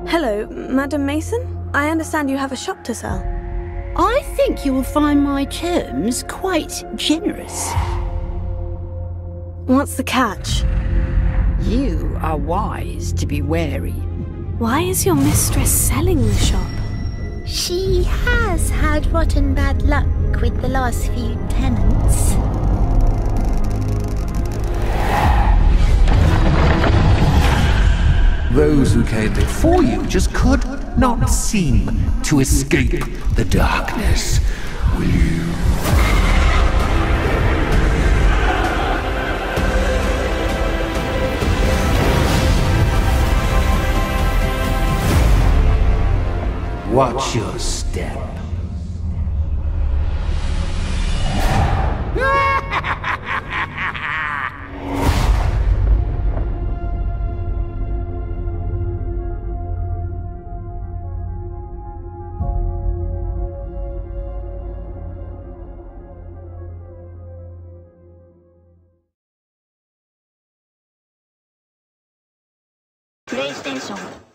Hello, Madam Mason? I understand you have a shop to sell. I think you will find my terms quite generous. What's the catch? You are wise to be wary. Why is your mistress selling the shop? She has had rotten bad luck with the last few tenants. Those who came before you just could not seem to escape the darkness. Will you? Watch your step. PlayStation